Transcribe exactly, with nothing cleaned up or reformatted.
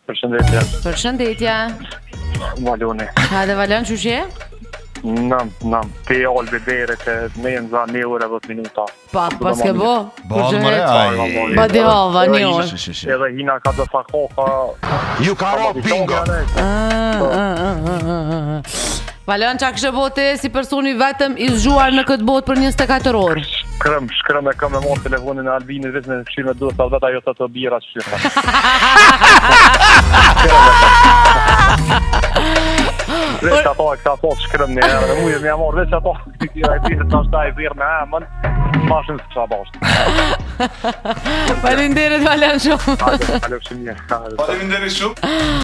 Përshëndetje. Përshëndetje. Valoni. Hajde Valon, çu je? Nam, nam. Ti olbi deri te me nza një orë e dhjetë minuta. Pa, pas ke bo? Bo, mëre, aj. Ba di hava, një orë. Edhe hina ka të sa koha. Ju ka ro bingo. Valon, qa kështë bote si personi vetëm i zgjuar në këtë botë për njëzet e katër orë? Shkrëm, shkrëm e kam e morë telefonin e Albinit vetë me shqirë me duhet sa vetë ajo të të bira që shqirë. Veç ato e këta ato të shkrëm një herë, dhe mujë me amorë, veç ato i tira të ashta i zirë me emën, mashën së kësha bashkë. Falinderit Valon shumë. Hajde, hajde, shumë një. Faleminderit shumë.